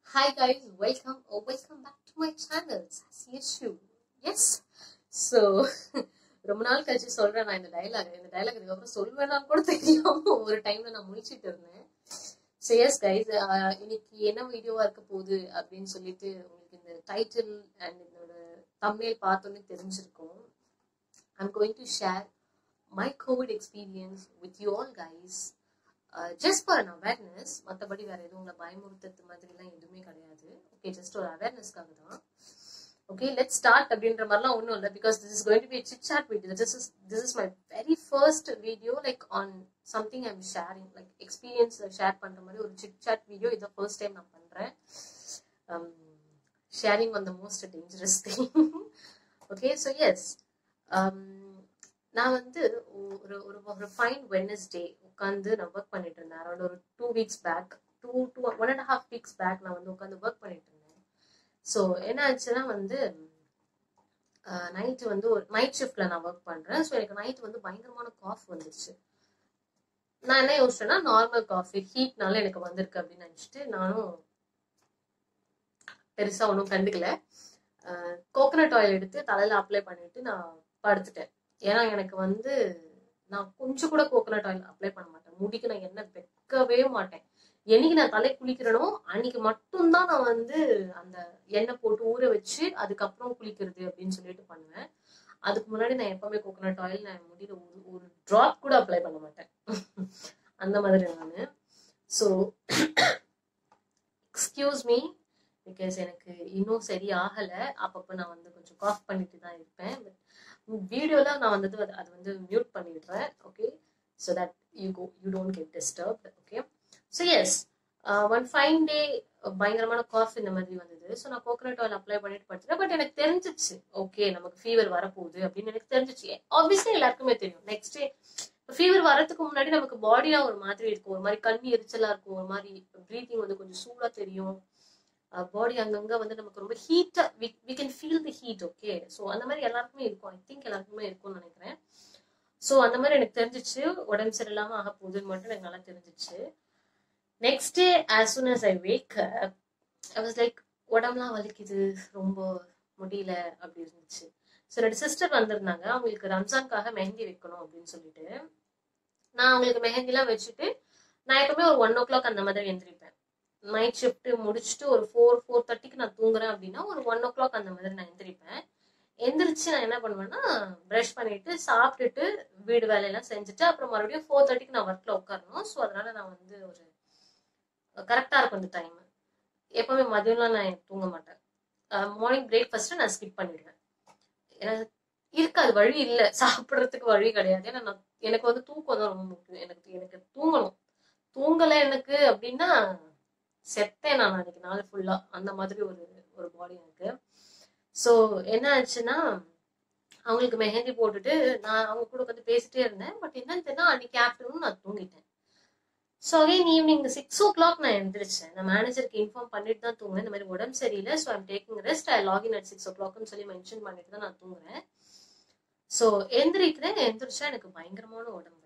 Hi guys, welcome back to my channel, Sassy Ashu. Yes, so ரொம்ப நாள் கழிச்சு சொல்றேன் நான் இந்த டைலாக் இதுக்கப்புறம் சொல்வேன்னா கூட தெரியாம ஒரு டைம்ல நான் முடிச்சிட்டு இருந்தேன். ஸோ எஸ் கைஸ், இன்னைக்கு என்ன வீடியோவா இருக்க போகுது அப்படின்னு சொல்லிட்டு உங்களுக்கு இந்த டைட்டில் அண்ட் இதோட தம்ப்நெயில் பார்த்தோன்னே தெரிஞ்சிருக்கும். I'm going to share my COVID experience with you all guys. Just for an awareness, மற்றபடி வேற எதுவும் உங்களை பயமுறுத்துறது மாதிரிலாம் எதுவுமே கிடையாது. ஓகே, ஜஸ்ட் ஒரு அவேர்னஸ்க்காக தான். ஓகே, லெட் ஸ்டார்ட் அப்படின்ற மாதிரிலாம் ஒன்றும் இல்லை, because this is going to be chit chat video. This is my very first video like on something I am sharing, like experience share பண்ற மாதிரி ஒரு சிட் சாட் வீடியோ. இதை ஃபர்ஸ்ட் டைம் நான் பண்றேன். Sharing on the most dangerous thing. Okay, so yes, நான் வந்து ஒரு fine Wednesday உட்காந்து நான் ஒர்க் பண்ணிட்டு இருந்தேன். அரௌண்ட் ஒரு 2 weeks பேக், 1.5 weeks பேக் நான் வந்து உட்காந்து ஒர்க் பண்ணிட்டு இருந்தேன். ஸோ என்ன ஆச்சுன்னா வந்து நைட்டு வந்து ஒரு நைட் ஷிஃப்ட்ல நான் ஒர்க் பண்றேன். ஸோ எனக்கு நைட் வந்து பயங்கரமான காஃப் வந்துருச்சு. நான் என்ன யோசிச்சேன்னா, நார்மல் காஃபி ஹீட்னால எனக்கு வந்திருக்கு அப்படின்னு நினைச்சிட்டு நானும் பெருசா ஒன்றும் கண்டுக்கல. கோகனட் ஆயில் எடுத்து தலையில அப்ளை பண்ணிட்டு நான் படுத்துட்டேன். ஏன்னா எனக்கு வந்து நான் கொஞ்சம் கூட கோகனட் ஆயில் அப்ளை பண்ண மாட்டேன். முடிக்கு நான் எண்ணெய் வைக்கவே மாட்டேன். என்னைக்கு நான் தலை குளிக்கிறனோ அன்னைக்கு மட்டும்தான் நான் வந்து அந்த எண்ணெய் போட்டு ஊற வச்சு அதுக்கப்புறம் குளிக்கிறது அப்படின்னு சொல்லிட்டு பண்ணுவேன். அதுக்கு முன்னாடி நான் எப்பவுமே கோகனட் ஆயில் நான் முடியில ஒரு டிராப் கூட அப்ளை பண்ண மாட்டேன். அந்த மாதிரி நானு. ஸோ எக்ஸ்கியூஸ் மீ, பிகாஸ் எனக்கு இன்னும் சரி ஆகல. அப்பப்போ நான் வந்து கொஞ்சம் காஃப் பண்ணிட்டு தான் இருப்பேன். பட் வீடியோல நான் வந்து அது வந்து மியூட் பண்ணிடுறேன். Okay, so that you don't get disturbed. Okay, so yes, one fine day பயங்கரமான காஃப் இந்த மாதிரி வந்தது. ஸோ நான் கோகனட் ஆயில் அப்ளை பண்ணிட்டு படுத்துட்டேன். பட் எனக்கு தெரிஞ்சிச்சு, ஓகே நமக்கு ஃபீவர் வரப்போகுது அப்படின்னு எனக்கு தெரிஞ்சிச்சு. ஆப்வியஸ்லி எல்லாருக்குமே தெரியும். நெக்ஸ்ட் டே ஃபீவர் வரதுக்கு முன்னாடி நமக்கு பாடியா ஒரு மாதிரி இருக்கும், ஒரு மாதிரி கண்ணு எரிச்சலா இருக்கும், ஒரு மாதிரி ப்ரீத்திங் வந்து கொஞ்சம் சூடா தெரியும். பாடி அங்கங்க வந்து நமக்கு ரொம்ப ஹீட்டா, we can feel the heat. Okay, so அந்த மாதிரி எல்லாருக்குமே இருக்கும். ஐ திங்க் எல்லாருக்குமே இருக்கும்னு நினைக்கிறேன். ஸோ அந்த மாதிரி எனக்கு தெரிஞ்சிச்சு, உடம்பு சரியில்லாம ஆக போகுதுன்னு மட்டும் எனக்கு நல்லா தெரிஞ்சிச்சு. Next day as soon as I wake up, I was like, உடம்புலாம் வலிக்குது, ரொம்ப முடியல அப்படி இருந்துச்சு. ஸோ என்னோட சிஸ்டர் வந்திருந்தாங்க. அவங்களுக்கு ரம்ஜான்காக மெஹந்தி வைக்கணும் அப்படின்னு சொல்லிட்டு நான் அவங்களுக்கு மெஹந்திலாம் வச்சுட்டு நான் எப்பவுமே ஒரு 1 o'clock அந்த மாதிரி எந்திரிப்பேன். நைட் ஷிஃப்ட் முடிச்சுட்டு ஒரு 4:30க்கு நான் தூங்குறேன் அப்படின்னா ஒரு 1 o'clock அந்த மாதிரி நான் எந்திரிப்பேன். எந்திரிச்சு நான் என்ன பண்ணுவேன்னா, ப்ரஷ் பண்ணிட்டு சாப்பிட்டுட்டு வீடு வேலையெல்லாம் செஞ்சுட்டு அப்புறம் மறுபடியும் 4:30க்கு நான் ஒர்க்ல உட்காரணும். ஸோ அதனால நான் வந்து ஒரு கரெக்டா இருக்கும் இந்த டைம். எப்பவுமே மதியம்லாம் நான் தூங்க மாட்டேன். மார்னிங் பிரேக்ஃபாஸ்ட் நான் ஸ்கிப் பண்ணிடுவேன். இருக்காது, வழி இல்லை, சாப்பிட்றதுக்கு வழி கிடையாது. ஏன்னா எனக்கு வந்து தூக்கம் தான் ரொம்ப முக்கியம். எனக்கு தூங்கணும். தூங்கலை எனக்கு அப்படின்னா செத்தேன் நான் அன்னைக்கு நாள் ஃபுல்லா. அந்த மாதிரி ஒரு பாடி எனக்கு. ஸோ என்ன ஆச்சுன்னா, அவங்களுக்கு மெஹந்தி போட்டுட்டு நான் அவங்க கூட உட்காந்து பேசிட்டே இருந்தேன். பட் என்னன்னு தெரியல, அன்னைக்கு ஆஃப்டர்நூன் நான் தூங்கிட்டேன். ஸோ அகைன் ஈவினிங் 6 o'clock நான் எழுந்திரிச்சேன். நான் மேனேஜருக்கு இன்ஃபார்ம் பண்ணிட்டு தான் தூங்குறேன். இந்த மாதிரி உடம்பு சரியில்லை, so I'm taking rest, I login at 6 o'clockன்னு சொல்லி மென்ஷன் பண்ணிட்டு தான் நான் தூங்குறேன். ஸோ எந்திரிச்சா எனக்கு பயங்கரமான உடம்பு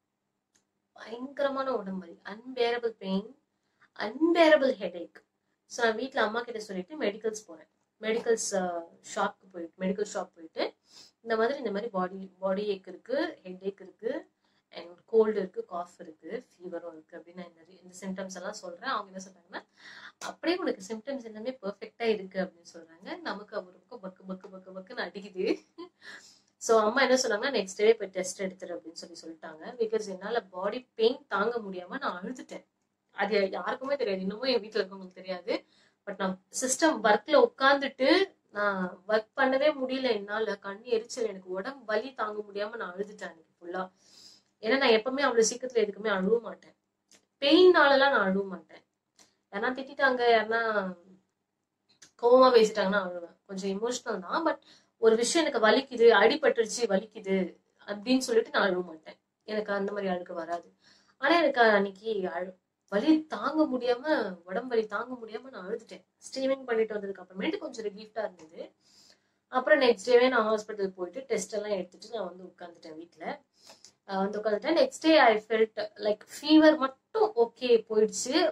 வலி, unbearable pain, unbearable headache. So நான் வீட்டில் அம்மா கிட்ட சொல்லிட்டு மெடிக்கல் ஷாப் போயிட்டு இந்த மாதிரி பாடி ஏக் இருக்கு, ஹெட் ஏக் இருக்கு, அண்ட் கோல்டு இருக்கு, காஃப் இருக்கு, ஃபீவரும் இருக்கு அப்படின்னு நான் இந்த சிம்டம்ஸ் எல்லாம் சொல்றேன். அவங்க என்ன சொல்றாங்கன்னா, அப்படியே உனக்கு சிம்டம்ஸ் எல்லாமே பெர்ஃபெக்டா இருக்கு அப்படின்னு சொல்றாங்க. நமக்கு அவருக்கு பக்குன்னு அடிக்குது. ஸோ அம்மா என்ன சொன்னாங்கன்னா, நெக்ஸ்ட் டே போய் டெஸ்ட் எடுத்துரு அப்படின்னு சொல்லிட்டாங்க. பிகாஸ் என்னால பாடி பெயின் தாங்க முடியாம நான் அழுதுட்டேன். அது யாருக்குமே தெரியாது, இன்னமும் என் வீட்டுல இருக்கவங்களுக்கு தெரியாது. பட் நான் சிஸ்டம் ஒர்க்ல உட்காந்துட்டு நான் ஒர்க் பண்ணவே முடியல. என்னால கண்ணு எரிச்சல், எனக்கு உடம்பு வலி தாங்க முடியாம நான் அழுதுட்டேன் அன்னைக்கு ஃபுல்லா. ஏன்னா நான் எப்பவுமே அவ்வளவு சீக்கிரத்துல எதுக்குமே அழுவ மாட்டேன். பெயின்னாலலாம் நான் அழுவ மாட்டேன். யாரா திட்டாங்க, யாருன்னா கோவமா பேசிட்டாங்கன்னா அழுவேன். கொஞ்சம் இமோஷனல் தான். பட் ஒரு விஷயம் எனக்கு வலிக்குது, அடிபட்டுருச்சு வலிக்குது அப்படின்னு சொல்லிட்டு நான் அழுவ மாட்டேன். எனக்கு அந்த மாதிரி அழுக வராது. ஆனா எனக்கு அன்னைக்கு வலி தாங்க முடியாம, உடம்பு வலி தாங்க முடியாம நான் அழுதுட்டேன். ஸ்டீமிங் பண்ணிட்டு வந்ததுக்கு அப்புறமேட்டு கொஞ்சம் ரிலீஃப்டா இருந்தது. அப்புறம் நெக்ஸ்ட் டேவே நான் ஹாஸ்பிட்டல் போயிட்டு டெஸ்ட் எல்லாம் எடுத்துட்டு நான் வந்து உட்காந்துட்டேன் வீட்டுல. Next day I felt like fever மட்டும் ஓகே போயிடுச்சு. பட்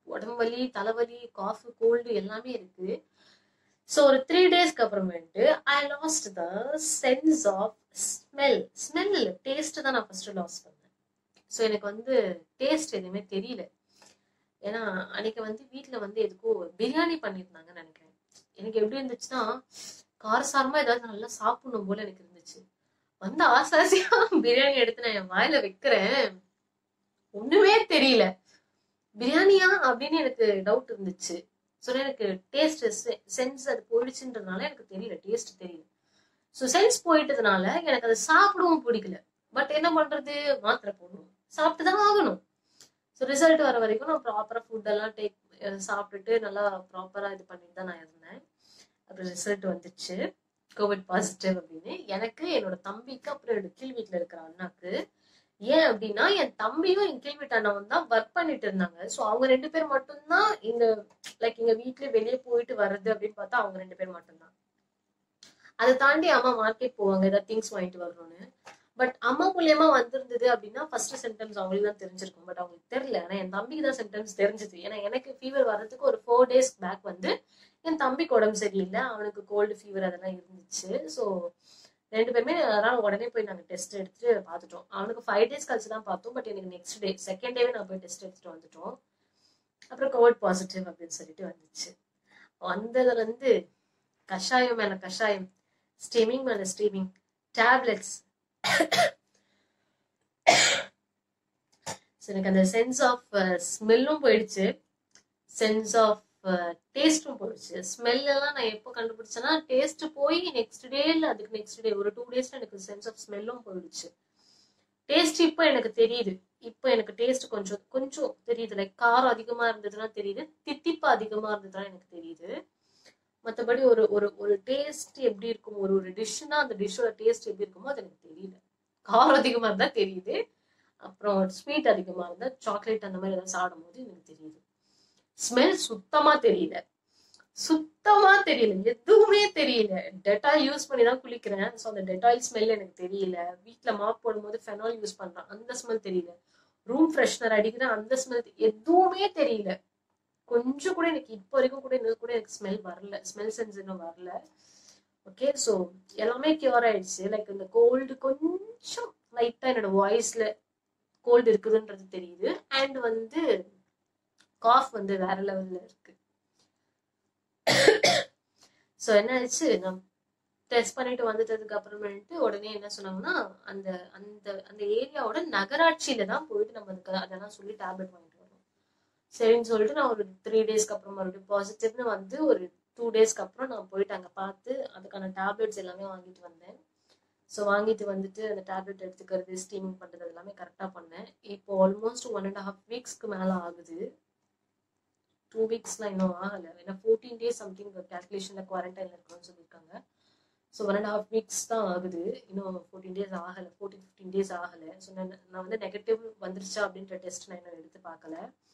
உடம்பு வலி, தலைவலி, காஃப், கோல்டு எல்லாமே இருக்கு. ஸோ ஒரு 3 டேஸ்க்கு அப்புறமேட்டு I lost the sense of smell இல்லை, டேஸ்ட் தான் நான் ஃபர்ஸ்ட் லாஸ் பண்ணேன். ஸோ எனக்கு வந்து டேஸ்ட் எதுவுமே தெரியல. ஏன்னா அன்னைக்கு வந்து வீட்டுல வந்து எதுக்கோ பிரியாணி பண்ணியிருந்தாங்கன்னு நினைக்கிறேன். எனக்கு எப்படி இருந்துச்சுன்னா காரசாரமா ஏதாவது நல்லா சாப்பிடணும் போல எனக்கு இருந்துச்சு. வந்து ஆசாசியா பிரியாணி எடுத்து நான் என் வாயில வைக்கிறேன், ஒண்ணுமே தெரியல. பிரியாணியா அப்படின்னு எனக்கு டவுட் இருந்துச்சு. ஸோ எனக்கு டேஸ்ட் சென்ஸ் அது போயிடுச்சுன்றதுனால எனக்கு தெரியல, டேஸ்ட் தெரியல. ஸோ சென்ஸ் போயிட்டதுனால எனக்கு அதை சாப்பிடவும் பிடிக்கல. பட் என்ன பண்றது, மாத்திரை போடணும், சாப்பிட்டுதான் ஆகணும். ஸோ ரிசல்ட் வர வரைக்கும் நான் ப்ராப்பரா ஃபுட் எல்லாம் சாப்பிட்டுட்டு நல்லா ப்ராப்பரா இது பண்ணிட்டு தான் நான் இருந்தேன். அப்புறம் ரிசல்ட் வந்துச்சு கோவிட் பாசிட்டிவ் அப்படின்னு. எனக்கு, என்னோட தம்பிக்கு, அப்புறம் என்னோட கீழ் வீட்டுல இருக்கிற அண்ணாக்கு. ஏன் அப்படின்னா என் தம்பியும் என் கீழ் வீட்டு அண்ணாவும் தான் ஒர்க் பண்ணிட்டு இருந்தாங்க. ஸோ அவங்க 2 பேர் மட்டும்தான் இந்த லைக் எங்க வீட்டுல வெளியே போயிட்டு வர்றது அப்படின்னு பார்த்தா அவங்க 2 பேர் மட்டும்தான். அதை தாண்டி அம்மா மார்க்கெட் போவாங்க ஏதாவது திங்ஸ் வாங்கிட்டு வரணும்னு. பட் அம்மா மூலியமா வந்திருந்தது அப்படின்னா ஃபர்ஸ்ட் சிம்டம்ஸ் அவங்களுக்கு தான் தெரிஞ்சிருக்கும். பட் அவங்களுக்கு தெரியல. ஆனா என் தம்பிக்கு தான் சிம்டம்ஸ் தெரிஞ்சது. ஏன்னா எனக்கு ஃபீவர் வர்றதுக்கு ஒரு 4 days பேக் வந்து என் தம்பிக்கு உடம்பு சரியில்லை, அவனுக்கு கோல்டு ஃபீவர் அதெல்லாம் இருந்துச்சு. ஸோ 2 பேருமே அதனால உடனே போய் நாங்க டெஸ்ட் எடுத்துட்டு பார்த்துட்டோம். அவனுக்கு 5 days கழிச்சு தான் பார்த்தோம். பட் எனக்கு நெக்ஸ்ட் டே செகண்ட் டேவே நான் போய் டெஸ்ட் எடுத்துட்டு வந்துட்டோம். அப்புறம் கோவிட் பாசிட்டிவ் அப்படின்னு சொல்லிட்டு வந்துச்சு. வந்ததுல இருந்து கஷாயம் மேல கஷாயம், ஸ்டீமிங் மேல ஸ்டீமிங், டேப்லெட்ஸ். எனக்கு அந்த சென்ஸ் ஆஃப் ஸ்மெல்லும் போயிடுச்சு, சென்ஸ் ஆஃப் டேஸ்டும் போயிடுச்சு. ஸ்மெல் எல்லாம் நான் எப்போ கண்டுபிடிச்சேன்னா டேஸ்ட் போய் நெக்ஸ்ட் டே இல்ல அதுக்கு நெக்ஸ்ட் டே ஒரு 2 daysல எனக்கு சென்ஸ் ஆஃப் ஸ்மெல்லும் போயிடுச்சு. டேஸ்ட் இப்போ எனக்கு தெரியுது. இப்போ எனக்கு டேஸ்ட் கொஞ்சம் கொஞ்சம் தெரியுது. லைக் காரம் அதிகமா இருந்ததுன்னா தெரியுது, தித்திப்பு அதிகமா இருந்ததுன்னா எனக்கு தெரியுது. மற்றபடி ஒரு ஒரு ஒரு டேஸ்ட் எப்படி இருக்கும், ஒரு ஒரு டிஷ்னா அந்த டிஷ்ஷோட டேஸ்ட் எப்படி இருக்குமோ அது எனக்கு தெரியல. காரம் அதிகமா இருந்தா தெரியுது, அப்புறம் ஸ்வீட் அதிகமா இருந்தா சாக்லேட் அந்த மாதிரி ஏதாவது சாப்பிடும் போது எனக்கு தெரியுது. ஸ்மெல் சுத்தமா தெரியல, சுத்தமா தெரியல, எதுவுமே தெரியல. டெட்டால் யூஸ் பண்ணி தான் குளிக்கிறேன். ஸோ அந்த டெட்டால் ஸ்மெல் எனக்கு தெரியல. வீட்டுல மாப் போடும் போது ஃபெனால் யூஸ் பண்றேன், அந்த ஸ்மெல் தெரியல. ரூம் ஃப்ரெஷ்னர் அடிக்கிறேன், அந்த ஸ்மெல் எதுவுமே தெரியல. கொஞ்சம் கூட எனக்கு இப்போ வரைக்கும் கூட இன்னும் கூட எனக்கு ஸ்மெல் வரல, ஸ்மெல் சென்ஸ் இன்னும் வரல. ஓகே, ஸோ எல்லாமே கியூர் ஆயிடுச்சு. லைக் இந்த கோல்டு கொஞ்சம் லைட்டா என்னோட வாய்ஸ்ல கோல்டு இருக்குதுன்றது தெரியுது. அண்ட் வந்து காஃப் வந்து வேற லெவல்ல இருக்கு. ஸோ என்ன ஆயிடுச்சு, நான் டெஸ்ட் பண்ணிட்டு வந்துட்டதுக்கு அப்புறமேட்டு உடனே என்ன சொன்னாங்கன்னா அந்த அந்த அந்த ஏரியாவோட நகராட்சியில தான் போயிட்டு நம்ம அதுக்கு அதெல்லாம் சொல்லி டேப்லெட் வாங்கிட்டு வரணும். சரின்னு சொல்லிட்டு நான் ஒரு 3 daysக்கு அப்புறம் மறுபடியும் பாசிட்டிவ்னு வந்து ஒரு 2 daysக்கு அப்புறம் நான் போயிட்டு அங்கே பார்த்து அதுக்கான டேப்லெட்ஸ் எல்லாமே வாங்கிட்டு வந்தேன். ஸோ வாங்கிட்டு வந்துட்டு அந்த டேப்லெட் எடுத்துக்கிறது, ஸ்டீமிங் பண்ணுறது எல்லாமே கரெக்டாக பண்ணேன். இப்போ ஆல்மோஸ்ட் 1.5 weeksக்கு மேலே ஆகுது. 2 weeksலாம் இன்னும் ஆகலை. ஏன்னா 14 days சம்திங் கேல்குலேஷன்ல குவாரண்டைன்ல இருக்கணும்னு சொல்லியிருக்காங்க. ஸோ 1.5 weeks தான் ஆகுது, இன்னும் 14 days ஆகலை, 14-15 days ஆகலை. ஸோ நான் வந்து நெகட்டிவ் வந்துருச்சா அப்படின்ற டெஸ்ட் நான் இன்னும் எடுத்து பார்க்கல.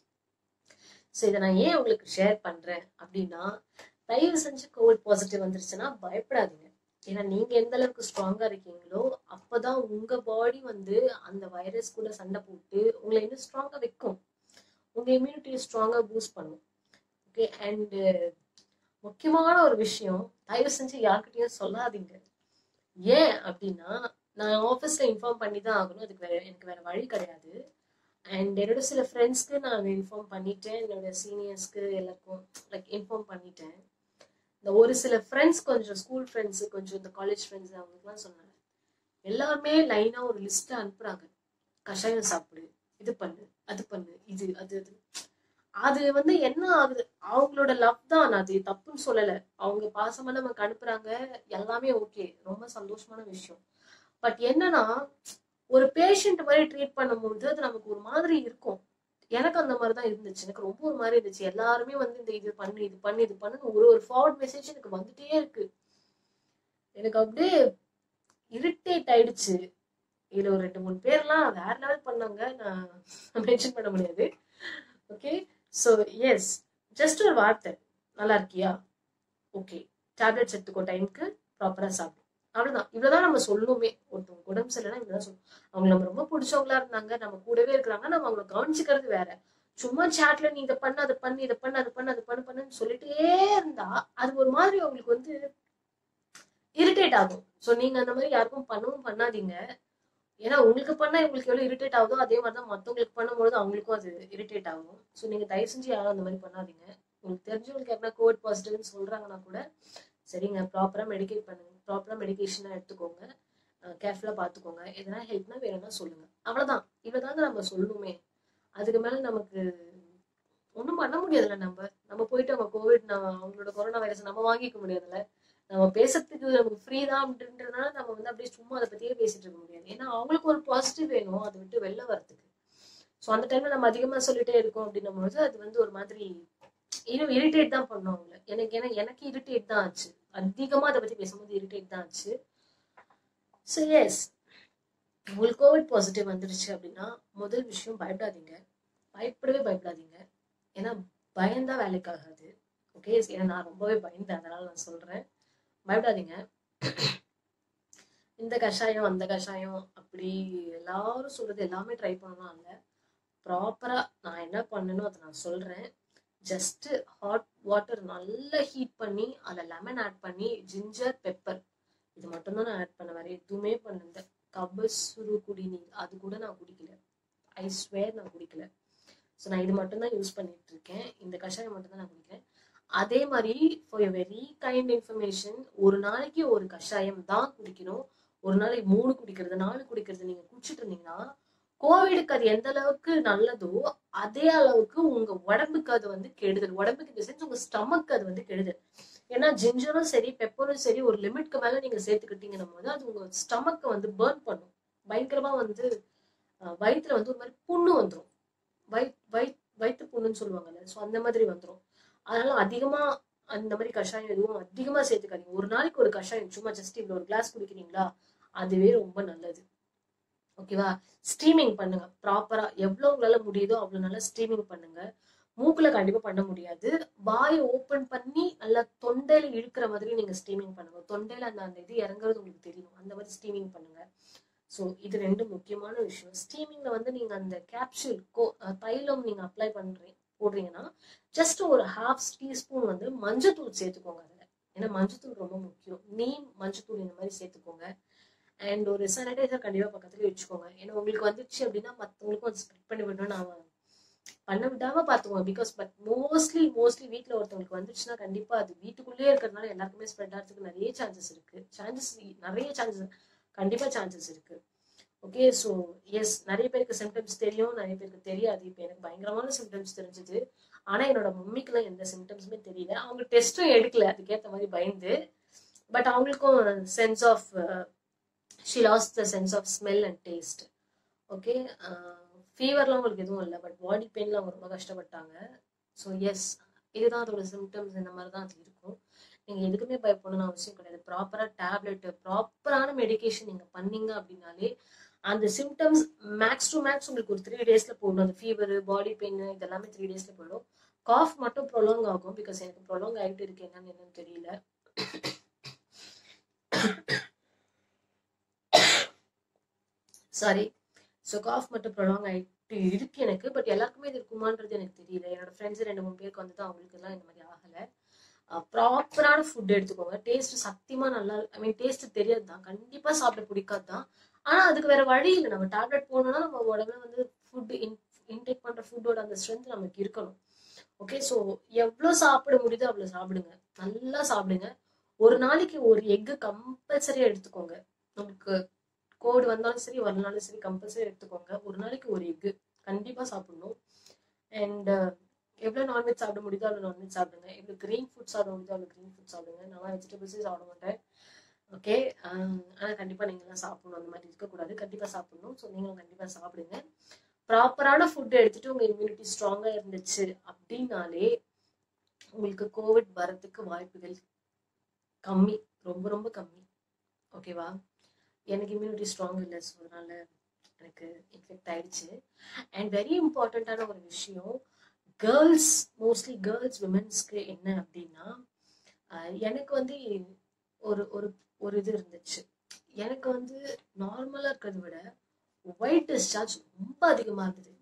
ஸோ இதை நான் ஏன் உங்களுக்கு ஷேர் பண்றேன் அப்படின்னா, தயவு செஞ்சு கோவிட் பாசிட்டிவ் வந்துருச்சுன்னா பயப்படாதீங்க. ஏன்னா நீங்க எந்த அளவுக்கு ஸ்ட்ராங்கா இருக்கீங்களோ அப்பதான் உங்க பாடி வந்து அந்த வைரஸ் கூட சண்டை போட்டு உங்களை இன்னும் ஸ்ட்ராங்கா வைக்கும், உங்க இம்யூனிட்டியை ஸ்ட்ராங்கா பூஸ்ட் பண்ணும். ஓகே, அண்ட் முக்கியமான ஒரு விஷயம், தயவு செஞ்சு யார்கிட்டயும் சொல்லாதீங்க. ஏன் அப்படின்னா நான் ஆஃபீஸ்ல இன்ஃபார்ம் பண்ணி தான் ஆகணும், அதுக்கு எனக்கு வேற வழி கிடையாது. அண்ட் என்னோட சில ஃப்ரெண்ட்ஸ்க்கு நான் இன்ஃபார்ம் பண்ணிட்டேன், என்னோட சீனியர்ஸ்க்கு எல்லாருக்கும் லைக் இன்ஃபார்ம் பண்ணிட்டேன். இந்த ஒரு சில ஃப்ரெண்ட்ஸ், கொஞ்சம் ஸ்கூல் ஃப்ரெண்ட்ஸ், கொஞ்சம் இந்த காலேஜ் ஃப்ரெண்ட்ஸ், அவங்களுக்குலாம் சொன்னாங்க. எல்லாருமே லைனா ஒரு லிஸ்ட் அனுப்புறாங்க, கஷாயம் சாப்பிடு, இது பண்ணு, அது பண்ணு, இது அது அது. அது வந்து என்ன ஆகுது, அவங்களோட லவ் தான், அது தப்புன்னு சொல்லல. அவங்க பாசமா நமக்கு அனுப்புறாங்க, எல்லாமே ஓகே, ரொம்ப சந்தோஷமான விஷயம். பட் என்னன்னா ஒரு பேஷண்ட் மாதிரி ட்ரீட் பண்ணும்போது அது நமக்கு ஒரு மாதிரி இருக்கும். எனக்கு அந்த மாதிரிதான் இருந்துச்சு, எனக்கு ரொம்ப ஒரு மாதிரி இருந்துச்சு. எல்லாருமே வந்து இந்த இது பண்ணு இது பண்ணு இது பண்ணு ஒரு ஒரு ஃபார்வர்ட் மெசேஜ் எனக்கு வந்துட்டே இருக்கு. எனக்கு அப்படியே இரிட்டேட் ஆயிடுச்சு. இதுல ஒரு 2-3 பேர்லாம் வேற லெவல் பண்ணாங்க, நான் மென்ஷன் பண்ண முடியாது. ஓகே, ஸோ எஸ், ஜஸ்ட் ஒரு வார்த்தை, நல்லா இருக்கியா, ஓகே, டேப்லெட்ஸ் எடுத்துக்கோ, டைமுக்கு ப்ராப்பரா சாப்பிடு, அவ்வளவுதான். இவ்வளவுதான் நம்ம சொல்லணுமே. ஒருத்தவங்க உடம்பு சரியில்லைன்னா இவ்வளவுதான் சொல்லணும். அவங்க நம்ம ரொம்ப பிடிச்சவங்களா இருந்தாங்க, நம்ம கூடவே இருக்கிறாங்க, நம்ம அவங்களை கவனிச்சுக்கிறது வேற. சும்மா சாட்ல நீ இதை பண்ணு அதை பண்ணு இதை பண்ணு அதை பண்ணு அதை பண்ணுன்னு சொல்லிட்டே இருந்தா அது ஒரு மாதிரி அவங்களுக்கு வந்து இரிட்டேட் ஆகும். ஸோ நீங்க அந்த மாதிரி யாருக்கும் பண்ணவும் பண்ணாதீங்க. ஏன்னா உங்களுக்கு பண்ணா உங்களுக்கு எவ்வளவு இரிட்டேட் ஆகுதோ அதே மாதிரிதான் மத்தவங்களுக்கு பண்ணும்போது அவங்களுக்கும் அது இரிட்டேட் ஆகும். ஸோ நீங்க தயவு செஞ்சு யாரும் அந்த மாதிரி பண்ணாதீங்க. உங்களுக்கு தெரிஞ்சவங்களுக்கு யாருன்னா கோவிட் பாசிட்டிவ்னு சொல்றாங்கன்னா கூட சரிங்க, ப்ராப்பரா மெடிக்கேட் பண்ணுங்க, ப்ராப்பரா மெடிகேஷனா எடுத்துக்கோங்க, கேர்ஃபுல்லா பாத்துக்கோங்க, எதனா ஹெல்ப்னா வேணும்னா சொல்லுங்க, அவ்வளவுதான். இவ்வளவுதாங்க நம்ம சொல்லணுமே. அதுக்கு மேல நமக்கு ஒண்ணும் பண்ண முடியாதுல்ல. நம்ம போயிட்டு அவங்க கோவிட் அவங்களோட கொரோனா வைரஸ் நம்ம வாங்கிக்க முடியாதுல்ல. நம்ம பேசுறதுக்கு நமக்கு ஃப்ரீ தான் அப்படின்றதுனால நம்ம வந்து அப்படியே சும்மா அதை பத்தியே பேசிட்டு இருக்க முடியாது. ஏன்னா அவங்களுக்கு ஒரு பாசிட்டிவ் வேணும் அதை விட்டு வெளில வரதுக்கு. ஸோ அந்த டைம்ல நம்ம அதிகமா சொல்லிட்டே இருக்கோம் அப்படின்னும் போது அது வந்து ஒரு மாதிரி இன்னும் இரிட்டேட் தான் பண்ணும் அவங்கள. எனக்கு இரிட்டேட் தான் ஆச்சு. அதிகமா அதை பத்தி பேசும்போது இரிட்டேட் தான் ஆச்சு. ஸோ எஸ், உங்களுக்கு கோவிட் பாசிட்டிவ் வந்துருச்சு அப்படின்னா முதல் விஷயம் பயப்படாதீங்க. பயப்படாதீங்க. ஏன்னா பயந்தா வேலைக்கு ஆகாது. ஓகே, ஏன்னா நான் ரொம்பவே பயந்தேன், அதனால நான் சொல்றேன். பயப்படாதீங்க. இந்த கஷாயம் அந்த கஷாயம் அப்படி எல்லாரும் சொல்றது எல்லாமே ட்ரை பண்ணலாம் இல்ல. ப்ராப்பரா நான் என்ன பண்ணணும் அதை நான் சொல்றேன். ஜஸ்ட் ஹாட் வாட்டர் நல்லா ஹீட் பண்ணி அதில் லெமன் ஆட் பண்ணி ஜிஞ்சர் பெப்பர் இது மட்டும்தான் நான் ஆட் பண்ண. வேற எதுவுமே பண்ணல. கபசுரு குடிநீர் அது கூட நான் குடிக்கல. ஐ ஸ்வேர் நான் குடிக்கல. ஸோ நான் இது மட்டும்தான் யூஸ் பண்ணிட்டு இருக்கேன். இந்த கஷாயம் மட்டும்தான் நான் குடிக்கிறேன். அதே மாதிரி for you very kind information, ஒரு நாளைக்கு ஒரு கஷாயம் தான் குடிக்கணும். ஒரு நாளைக்கு 3 குடிக்கிறது 4 குடிக்கிறது நீங்க குடிச்சிட்டு இருந்தீங்கன்னா கோவிடுக்கு அது எந்த அளவுக்கு நல்லதோ அதே அளவுக்கு உங்க உடம்புக்கு அது வந்து கெடுதல். உடம்புக்கு செஞ்சு உங்க ஸ்டமக்கு அது வந்து கெடுதல். ஏன்னா ஜிஞ்சரும் சரி பெப்பரும் சரி ஒரு லிமிட்க்கு மேல நீங்க சேர்த்துக்கிட்டீங்கன்னும் போது அது உங்க ஸ்டமக்கை வந்து பர்ன் பண்ணும். பயங்கரமா வந்து வயிற்றுல வந்து ஒரு மாதிரி புண்ணு வந்துடும். வயிற்று புண்ணுன்னு சொல்லுவாங்கல்ல, ஸோ அந்த மாதிரி வந்துடும். அதனால அதிகமா அந்த மாதிரி கஷாயம் எதுவும் அதிகமா சேர்த்துக்காதீங்க. ஒரு நாளைக்கு ஒரு கஷாயம் சும்மா ஜஸ்ட் இவ்வளவு ஒரு கிளாஸ் குடிக்கிறீங்களா அதுவே ரொம்ப நல்லது. ஓகேவா? ஸ்டீமிங் பண்ணுங்க ப்ராப்பரா. எவ்வளவு உங்களால முடியுதோ அவ்வளவு நல்லா ஸ்டீமிங் பண்ணுங்க. மூக்குல கண்டிப்பா பண்ண முடியாது. வாயை ஓப்பன் பண்ணி நல்லா தொண்டையில இழுக்கிற மாதிரி நீங்க ஸ்டீமிங் பண்ணுங்க. தொண்டையில அந்த இது இறங்குறது உங்களுக்கு தெரியும். அந்த மாதிரி ஸ்டீமிங் பண்ணுங்க. ஸோ இது 2 முக்கியமான விஷயம். ஸ்டீமிங்ல வந்து நீங்க அந்த கேப்சூல் தைலம் நீங்க அப்ளை போடுறீங்கன்னா ஜஸ்ட் ஒரு ½ டீஸ்பூன் வந்து மஞ்சத்தூள் சேர்த்துக்கோங்க அதுல. ஏன்னா மஞ்சத்தூள் ரொம்ப முக்கியம். நீம் மஞ்சத்தூள் இந்த மாதிரி சேர்த்துக்கோங்க. அண்ட் ஒரு சானிடைசர் கண்டிப்பா பக்கத்துல வச்சுக்கோங்க. ஏன்னா உங்களுக்கு வந்துச்சு அப்படின்னா மற்றவங்களுக்கும் அது ஸ்ப்ரெட் பண்ணி விடணும். நான் பண்ண விடாம பாத்துக்கோங்க. பிகாஸ் பட் மோஸ்ட்லி வீட்டுல ஒருத்தவங்களுக்கு வந்துச்சுன்னா கண்டிப்பா அது வீட்டுக்குள்ளேயே இருக்கிறதுனால எல்லாருக்குமே ஸ்ப்ரெட் ஆகிறதுக்கு நிறைய சான்சஸ் இருக்கு. கண்டிப்பா சான்சஸ் இருக்கு. ஓகே, ஸோ எஸ், நிறைய பேருக்கு சிம்டம்ஸ் தெரியும், நிறைய பேருக்கு தெரியாது. இப்போ எனக்கு பயங்கரமான சிம்டம்ஸ் தெரிஞ்சது. ஆனா என்னோட மம்மிக்கெல்லாம் எந்த சிம்டம்ஸுமே தெரியல. அவங்க டெஸ்ட்டும் எடுக்கல அதுக்கேற்ற மாதிரி பயந்து. பட் அவங்களுக்கும் sense of she lost the sense of smell and taste. Okay, ஃபீவர்லாம் உங்களுக்கு எதுவும் இல்லை. பட் பாடி பெயின்ல அவங்க ரொம்ப கஷ்டப்பட்டாங்க. ஸோ எஸ், இதுதான் அதோட சிம்டம்ஸ். இந்த மாதிரி தான் அது இருக்கும். நீங்க எதுக்குமே பயப்படணும்னு அவசியம் கிடையாது. ப்ராப்பரா டேப்லெட் ப்ராப்பரான மெடிகேஷன் நீங்க பண்ணீங்க அப்படின்னாலே அந்த சிம்டம்ஸ் மேக்ஸ் டு மேக்ஸ் உங்களுக்கு ஒரு 3 daysல போயிடும். அந்த ஃபீவர் பாடி பெயின் இதெல்லாமே 3 daysல போயிடும். காஃப் மட்டும் ப்ரொலாங் ஆகும். பிகாஸ் எனக்கு ப்ரொலாங் ஆகிட்டு இருக்கு, என்னன்னு தெரியல. சாரி. ஸோ காஃப் மட்டும் ப்ரொலாங் ஆகிட்டு இருக்கு எனக்கு. பட் எல்லாருக்குமே இது இருக்குமான்றது எனக்கு தெரியல. என்னோட ஃப்ரெண்ட்ஸ் 2-3 பேருக்கு வந்துட்டு அவங்களுக்கு எல்லாம் இந்த மாதிரி ஆகலை. ப்ராப்பரான ஃபுட் எடுத்துக்கோங்க. டேஸ்ட் சத்தியமா நல்லா, ஐ மீன் டேஸ்ட் தெரியாது தான், கண்டிப்பா சாப்பிட பிடிக்காது தான். ஆனா அதுக்கு வேற வழி இல்லை. நம்ம டேப்லெட் போடணும்னா நம்ம உடம்புல வந்து ஃபுட் இன்டேக் பண்ற ஃபுட்டோட அந்த ஸ்ட்ரென்த் நமக்கு இருக்கணும். ஓகே, ஸோ எவ்வளவு சாப்பிட முடியுதோ அவ்வளவு சாப்பிடுங்க. நல்லா சாப்பிடுங்க. ஒரு நாளைக்கு ஒரு எக்கு கம்பல்சரியா எடுத்துக்கோங்க. நமக்கு கோவிட் வந்தாலும் சரி வரனாலும் சரி கம்பல்சரி எடுத்துக்கோங்க. ஒரு நாளைக்கு ஒரு எக்கு கண்டிப்பா சாப்பிடணும். அண்ட் எவ்வளவு நான்வெஜ் சாப்பிட முடியுதோ அவ்வளவு நான்வெஜ் சாப்பிடுங்க. எவ்வளவு கிரீன் ஃபுட் சாப்பிட முடியுதோ அவ்வளவு கிரீன் ஃபுட் சாப்பிடுங்க. நான் வெஜிடபிள்ஸே சாப்பிட மாட்டேன். ஓகே, ஆனா கண்டிப்பா நீங்க எல்லாம் சாப்பிடணும். அந்த மாதிரி இருக்கக்கூடாது, கண்டிப்பா சாப்பிடணும். ஸோ நீங்களும் கண்டிப்பா சாப்பிடுங்க. ப்ராப்பரான ஃபுட் எடுத்துட்டு உங்க இம்யூனிட்டி ஸ்ட்ராங்கா இருந்துச்சு அப்படின்னாலே உங்களுக்கு கோவிட் வரதுக்கு வாய்ப்புகள் கம்மி, ரொம்ப ரொம்ப கம்மி. ஓகேவா? எனக்கு இம்யூனிட்டி ஸ்ட்ராங் இல்லை, ஸோ அதனால எனக்கு இன்ஃபெக்ட் ஆயிடுச்சு. அண்ட் வெரி இம்பார்ட்டண்ட்டான ஒரு விஷயம், கேர்ள்ஸ், மோஸ்ட்லி கேர்ள்ஸ் விமென்ஸ்க்கு என்ன அப்படின்னா, எனக்கு வந்து ஒரு ஒரு ஒரு இது இருந்துச்சு. எனக்கு வந்து நார்மலா இருக்கிறத விட ஒயிட் டிஸ்சார்ஜ் ரொம்ப அதிகமா இருந்தது.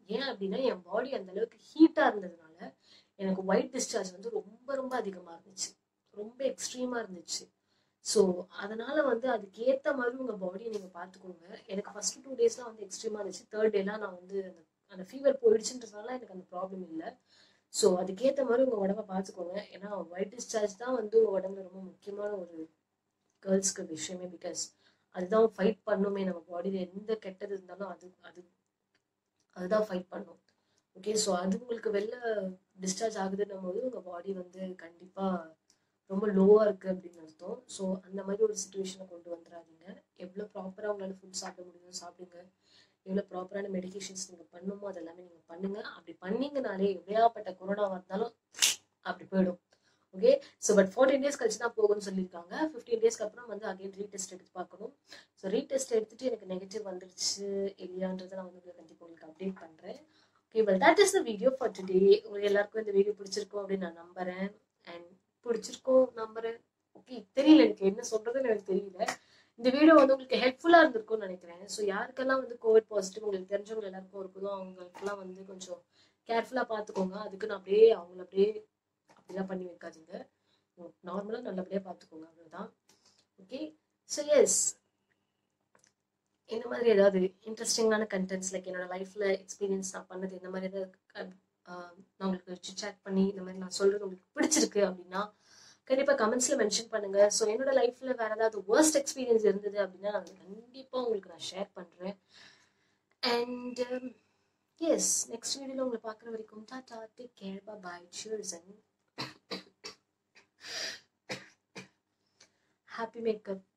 ஏன் அப்படின்னா என் பாடி அந்த அளவுக்கு ஹீட்டா இருந்ததுனால எனக்கு ஒயிட் டிஸ்சார்ஜ் வந்து ரொம்ப ரொம்ப அதிகமா இருந்துச்சு, ரொம்ப எக்ஸ்ட்ரீமா இருந்துச்சு. ஸோ அதனால வந்து அதுக்கேற்ற மாதிரி உங்க பாடியை நீங்க பார்த்துக்கோங்க. எனக்கு ஃபர்ஸ்ட் 2 டேஸ்லாம் வந்து எக்ஸ்ட்ரீமா இருந்துச்சு. 3rd டேலாம் நான் வந்து அந்த ஃபீவர் போயிடுச்சுன்றதுனால எனக்கு அந்த ப்ராப்ளம் இல்லை. ஸோ அதுக்கேற்ற மாதிரி உங்க உடம்ப பார்த்துக்கோங்க. ஏன்னா ஒயிட் டிஸ்சார்ஜ் தான் வந்து உங்க உடம்புல ரொம்ப முக்கியமான ஒரு கேர்ள்ஸ்க்கு விஷயமே. பிகாஸ் அதுதான் ஃபைட் பண்ணுமே, நம்ம பாடியில எந்த கெட்டது இருந்தாலும் அதுதான் ஃபைட் பண்ணும். ஓகே, ஸோ அது உங்களுக்கு வெளில டிஸ்சார்ஜ் ஆகுதுன்னும் போது உங்க பாடி வந்து கண்டிப்பா ரொம்ப லோவா இருக்கு அப்படின்னு அர்த்தம். ஸோ அந்த மாதிரி ஒரு சுச்சுவேஷனை கொண்டு வந்துடாதீங்க. எவ்வளோ ப்ராப்பரா உங்களால ஃபுட் சாப்பிட முடியுமோ சாப்பிடுங்க. எவ்வளோ ப்ராப்பரான மெடிகேஷன்ஸ் நீங்க பண்ணுமோ அது எல்லாமே நீங்க பண்ணுங்க. அப்படி பண்ணீங்கனாலே எவ்வளோப்பட்ட கொரோனாவா இருந்தாலும் அப்படி போயிடும். ஓகே, ஸோ பட் 14 டேஸ் கழிச்சு தான் போகும்னு சொல்லியிருக்காங்க. 15 டேஸ்க்கு அப்புறம் வந்து அகைன் ரீடெஸ்ட் எடுத்து பார்க்கணும். ஸோ ரீடெஸ்ட் எடுத்துட்டு எனக்கு நெகட்டிவ் வந்துருச்சு இல்லையான்றதை நான் வந்து கண்டிப்பாக உங்களுக்கு அப்டேட் பண்றேன். Okay, but that is the video for today. உங்களுக்கு எல்லாருக்கும் இந்த வீடியோ பிடிச்சிருக்கும் அப்படின்னு நான் நம்புறேன். அண்ட் பிடிச்சிருக்கும் நம்புறேன். ஓகே, தெரியல எனக்கு என்ன சொல்றதுன்னு எனக்கு தெரியல. இந்த வீடியோ வந்து உங்களுக்கு ஹெல்ப்ஃபுல்லா இருந்திருக்கும்னு நினைக்கிறேன். ஸோ யாருக்கெல்லாம் வந்து கோவிட் பாசிட்டிவ் உங்களுக்கு தெரிஞ்சவங்க எல்லாருக்கும் இருக்குதோ அவங்களுக்கெல்லாம் வந்து கொஞ்சம் கேர்ஃபுல்லா பார்த்துக்கோங்க. அதுக்கு நான் அப்படியே அவங்கள அப்படிலாம் பண்ணி வைக்காதீங்க. நார்மலா நல்லபடியா பார்த்துக்கோங்க, அவ்வளவுதான். ஓகே, ஸோ எஸ், இந்த மாதிரி ஏதாவது இன்ட்ரெஸ்டிங்கான கண்டென்ட்ஸ் லைக் என்னோட லைஃப்ல எக்ஸ்பீரியன்ஸ் நான் பண்ணது இந்த மாதிரி ஏதாவது நான் உங்களுக்கு சேட் பண்ணி இந்த மாதிரி நான் சொல்றது உங்களுக்கு பிடிச்சிருக்கு அப்படின்னா கண்டிப்பா கமெண்ட்ஸ்ல மென்ஷன் பண்ணுங்க. ஸோ என்னோட லைஃப்ல வேற ஏதாவது வர்ஸ்ட் எக்ஸ்பீரியன்ஸ் இருந்தது அப்படின்னா நான் கண்டிப்பா உங்களுக்கு நான் ஷேர் பண்றேன். அண்ட் எஸ், நெக்ஸ்ட் வீடியோல உங்களை பார்க்குற வரைக்கும் tata, take care, bye, cheers and happy makeup.